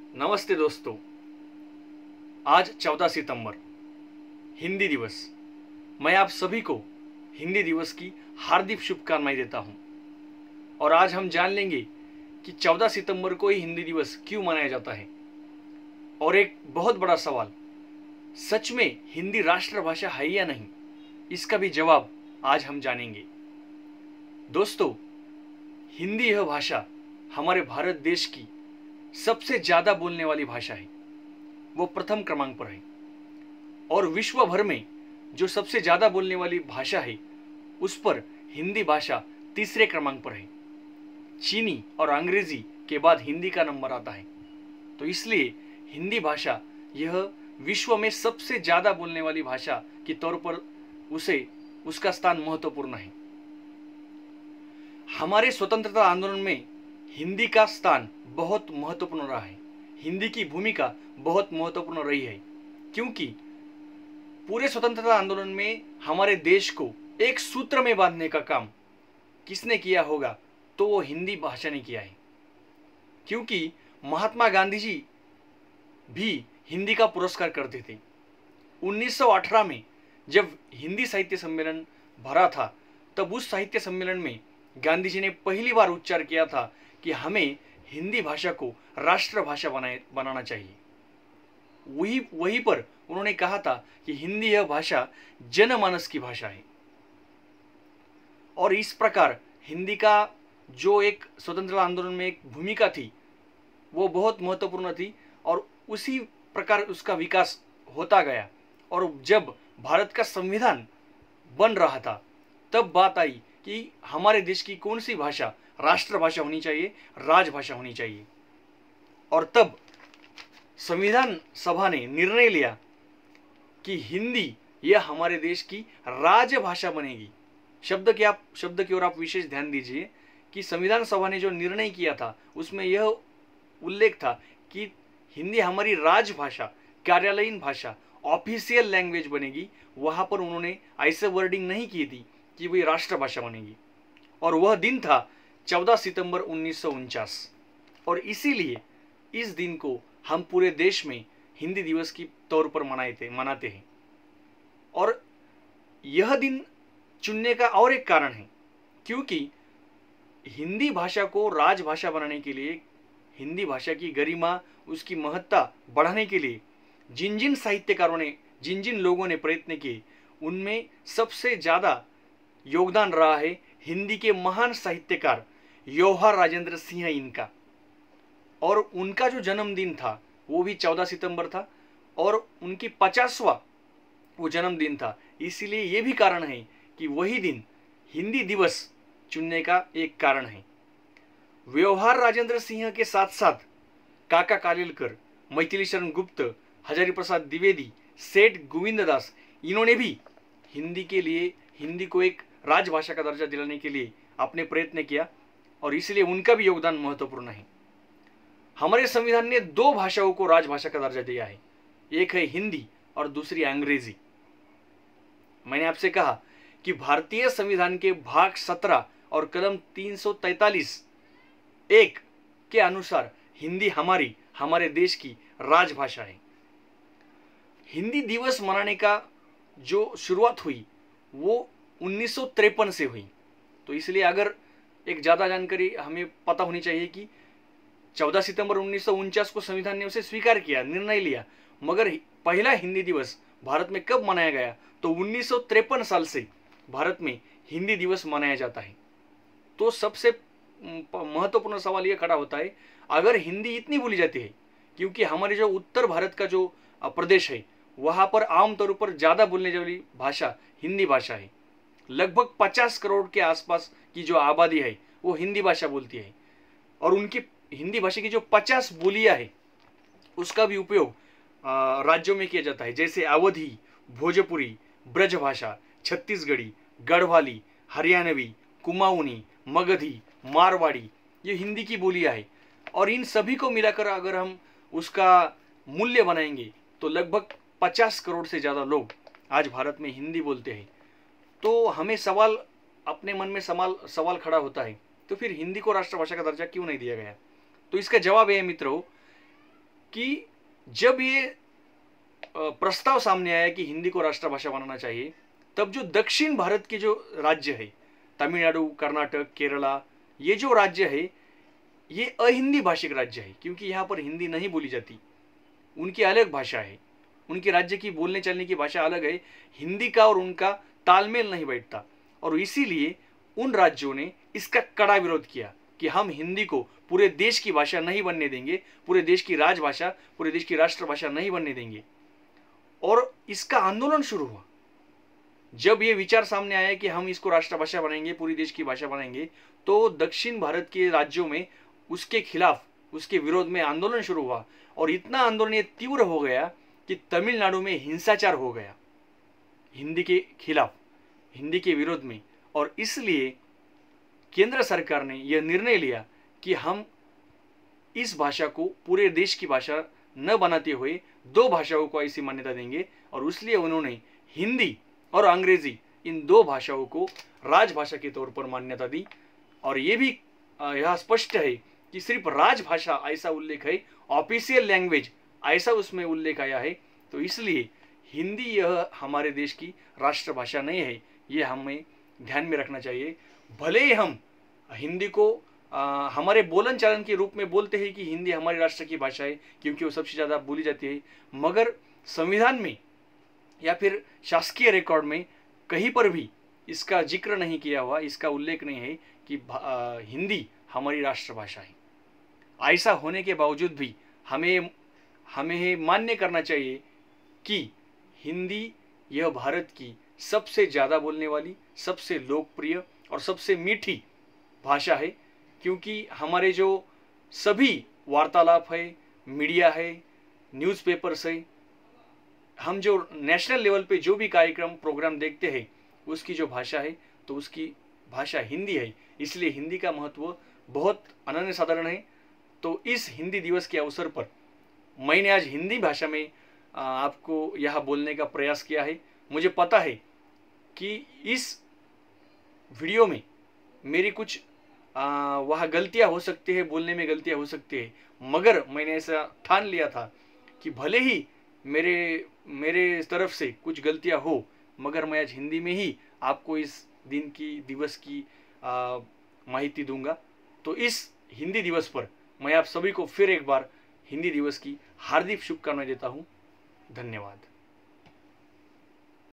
नमस्ते दोस्तों। आज 14 सितंबर हिंदी दिवस। मैं आप सभी को हिंदी दिवस की हार्दिक शुभकामनाएं देता हूं। और आज हम जान लेंगे कि 14 सितंबर को ही हिंदी दिवस क्यों मनाया जाता है। और एक बहुत बड़ा सवाल, सच में हिंदी राष्ट्रभाषा है या नहीं, इसका भी जवाब आज हम जानेंगे। दोस्तों, हिंदी यह भाषा हमारे भारत देश की सबसे ज्यादा बोलने वाली भाषा है। वो प्रथम क्रमांक पर है। और विश्व भर में जो सबसे ज्यादा बोलने वाली भाषा है उस पर हिंदी भाषा तीसरे क्रमांक पर है। चीनी और अंग्रेजी के बाद हिंदी का नंबर आता है। तो इसलिए हिंदी भाषा यह विश्व में सबसे ज्यादा बोलने वाली भाषा के तौर पर उसका स्थान महत्वपूर्ण है। हमारे स्वतंत्रता आंदोलन में हिंदी का स्थान बहुत महत्वपूर्ण रहा है। हिंदी की भूमिका बहुत महत्वपूर्ण रही है, क्योंकि पूरे स्वतंत्रता आंदोलन में हमारे देश को एक सूत्र में बांधने का काम किसने किया होगा तो वो हिंदी भाषा ने किया है। क्योंकि महात्मा गांधी जी भी हिंदी का पुरस्कार करते थे। 1918 में जब हिंदी साहित्य सम्मेलन भरा था, तब उस साहित्य सम्मेलन में गांधी जी ने पहली बार उच्चार किया था कि हमें हिंदी भाषा को राष्ट्रभाषा बनाना चाहिए। वहीं पर उन्होंने कहा था कि हिंदी यह भाषा जनमानस की भाषा है। और इस प्रकार हिंदी का जो एक स्वतंत्रता आंदोलन में एक भूमिका थी वो बहुत महत्वपूर्ण थी। और उसी प्रकार उसका विकास होता गया। और जब भारत का संविधान बन रहा था, तब बात आई कि हमारे देश की कौन सी भाषा राष्ट्रभाषा होनी चाहिए, राजभाषा होनी चाहिए। और तब संविधान सभा ने निर्णय लिया कि हिंदी यह हमारे देश की राजभाषा बनेगी। शब्द की ओर आप विशेष ध्यान दीजिए कि संविधान सभा ने जो निर्णय किया था उसमें यह उल्लेख था कि हिंदी हमारी राजभाषा, कार्यालयीन भाषा, ऑफिशियल लैंग्वेज बनेगी। वहां पर उन्होंने ऐसे वर्डिंग नहीं की थी कि वही राष्ट्रभाषा बनेगी। और वह दिन था 14 सितंबर 1949। और इसीलिए इस दिन को हम पूरे देश में हिंदी दिवस की तौर पर मनाते हैं। और यह दिन चुनने का और एक कारण है, क्योंकि हिंदी भाषा को राजभाषा बनाने के लिए, हिंदी भाषा की गरिमा, उसकी महत्ता बढ़ाने के लिए जिन जिन साहित्यकारों ने, जिन जिन लोगों ने प्रयत्न किए, उनमें सबसे ज्यादा योगदान रहा है हिंदी के महान साहित्यकार योहार राजेंद्र सिंह इनका। और उनका जो जन्मदिन था वो भी 14 सितंबर था और उनकी 50वां वो जन्मदिन था। इसीलिए ये भी कारण है कि वही दिन हिंदी दिवस चुनने का एक कारण है। व्योहार राजेंद्र सिंह के साथ साथ काका कालेलकर, मैथिली शरण गुप्त, हजारी प्रसाद द्विवेदी, सेठ गोविंददास, इन्होंने भी हिंदी के लिए, हिंदी को एक राजभाषा का दर्जा दिलाने के लिए आपने प्रयत्न किया। और इसलिए उनका भी योगदान महत्वपूर्ण है। हमारे संविधान ने दो भाषाओं को राजभाषा का दर्जा दिया है, एक है हिंदी और दूसरी अंग्रेजी। मैंने आपसे कहा कि भारतीय संविधान के भाग 17 और कलम 343(1) के अनुसार हिंदी हमारे देश की राजभाषा है। हिंदी दिवस मनाने का जो शुरुआत हुई वो 1953 से हुई। तो इसलिए अगर एक ज्यादा जानकारी हमें पता होनी चाहिए कि 14 सितंबर 1949 को संविधान ने उसे स्वीकार किया, निर्णय लिया, मगर पहला हिंदी दिवस भारत में कब मनाया गया तो 1953 साल से भारत में हिंदी दिवस मनाया जाता है। तो सबसे महत्वपूर्ण सवाल यह खड़ा होता है, अगर हिंदी इतनी बोली जाती है, क्योंकि हमारे जो उत्तर भारत का जो प्रदेश है वहां पर आमतौर पर ज्यादा बोलने वाली भाषा हिंदी भाषा है। लगभग 50 करोड़ के आसपास की जो आबादी है वो हिंदी भाषा बोलती है। और उनकी हिंदी भाषा की जो 50 बोलियां है उसका भी उपयोग राज्यों में किया जाता है, जैसे अवधी, भोजपुरी, ब्रजभाषा, छत्तीसगढ़ी, गढ़वाली, हरियाणवी, कुमाऊनी, मगधी, मारवाड़ी, ये हिंदी की बोलियां है। और इन सभी को मिलाकर अगर हम उसका मूल्य बनाएंगे तो लगभग 50 करोड़ से ज्यादा लोग आज भारत में हिंदी बोलते हैं। तो हमें सवाल, अपने मन में सवाल खड़ा होता है, तो फिर हिंदी को राष्ट्रभाषा का दर्जा क्यों नहीं दिया गया? तो इसका जवाब है मित्रों, कि जब ये प्रस्ताव सामने आया कि हिंदी को राष्ट्रभाषा बनाना चाहिए, तब जो दक्षिण भारत के जो राज्य है, तमिलनाडु, कर्नाटक, केरला, ये जो राज्य है ये अहिंदी भाषिक राज्य है, क्योंकि यहाँ पर हिंदी नहीं बोली जाती, उनकी अलग भाषा है, उनके राज्य की बोलने चलने की भाषा अलग है, हिंदी का और उनका तालमेल नहीं बैठता। और इसीलिए उन राज्यों ने इसका कड़ा विरोध किया कि हम हिंदी को पूरे देश की भाषा नहीं बनने देंगे, पूरे देश की राजभाषा, पूरे देश की राष्ट्रभाषा नहीं बनने देंगे। और इसका आंदोलन शुरू हुआ जब ये विचार सामने आया कि हम इसको राष्ट्रभाषा बनाएंगे, पूरी देश की भाषा बनाएंगे, तो दक्षिण भारत के राज्यों में उसके खिलाफ, उसके विरोध में आंदोलन शुरू हुआ। और इतना आंदोलन ये तीव्र हो गया कि तमिलनाडु में हिंसाचार हो गया हिंदी के खिलाफ, हिंदी के विरोध में। और इसलिए केंद्र सरकार ने यह निर्णय लिया कि हम इस भाषा को पूरे देश की भाषा न बनाते हुए दो भाषाओं को ऐसी मान्यता देंगे। और इसलिए उन्होंने हिंदी और अंग्रेजी, इन दो भाषाओं को राजभाषा के तौर पर मान्यता दी। और ये भी यह स्पष्ट है कि सिर्फ राजभाषा ऐसा उल्लेख है, ऑफिशियल लैंग्वेज ऐसा उसमें उल्लेख आया है। तो इसलिए हिंदी यह हमारे देश की राष्ट्रभाषा नहीं है, ये हमें ध्यान में रखना चाहिए। भले ही हम हिंदी को हमारे बोलन चालन के रूप में बोलते हैं कि हिंदी हमारी राष्ट्र की भाषा है, क्योंकि वो सबसे ज़्यादा बोली जाती है, मगर संविधान में या फिर शासकीय रिकॉर्ड में कहीं पर भी इसका जिक्र नहीं किया हुआ, इसका उल्लेख नहीं है कि हिंदी हमारी राष्ट्रभाषा है। ऐसा होने के बावजूद भी हमें मान्य करना चाहिए कि हिंदी यह भारत की सबसे ज़्यादा बोलने वाली, सबसे लोकप्रिय और सबसे मीठी भाषा है। क्योंकि हमारे जो सभी वार्तालाप है, मीडिया है, न्यूज़पेपर्स है, हम जो नेशनल लेवल पे जो भी कार्यक्रम प्रोग्राम देखते हैं, उसकी जो भाषा है तो उसकी भाषा हिंदी है। इसलिए हिंदी का महत्व बहुत अनन्य साधारण है। तो इस हिंदी दिवस के अवसर पर मैंने आज हिंदी भाषा में आपको यह बोलने का प्रयास किया है। मुझे पता है कि इस वीडियो में मेरी कुछ वह गलतियां हो सकती है, बोलने में गलतियां हो सकती है, मगर मैंने ऐसा ठान लिया था कि भले ही मेरे तरफ से कुछ गलतियां हो, मगर मैं आज हिंदी में ही आपको इस दिन की, दिवस की माहिती दूंगा। तो इस हिंदी दिवस पर मैं आप सभी को फिर एक बार हिंदी दिवस की हार्दिक शुभकामनाएं देता हूं। धन्यवाद।